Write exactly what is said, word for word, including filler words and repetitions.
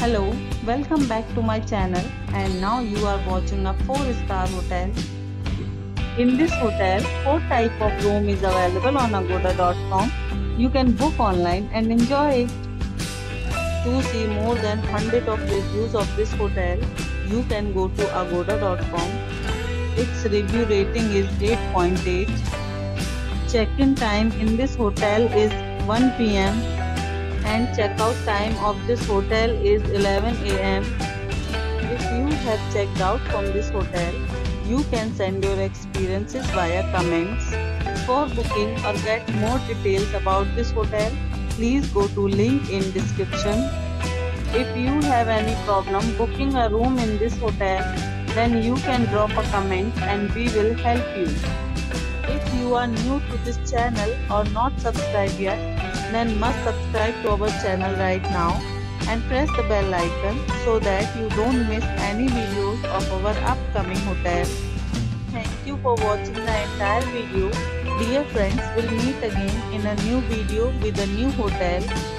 Hello, welcome back to my channel, and now you are watching a four star hotel. In this hotel, four type of room is available on agoda dot com. You can book online and enjoy it. To see more than one hundred of reviews of this hotel, you can go to agoda dot com. Its review rating is eight point eight. Check-in time in this hotel is one p m and checkout time of this hotel is eleven a m If you have checked out from this hotel, you can send your experiences via comments. For booking or get more details about this hotel, please go to link in description. If you have any problem booking a room in this hotel, then you can drop a comment and we will help you. If you are new to this channel or not subscribed yet, then must subscribe to our channel right now and press the bell icon so that you don't miss any videos of our upcoming hotel. Thank you for watching the entire video. Dear friends, we'll meet again in a new video with a new hotel.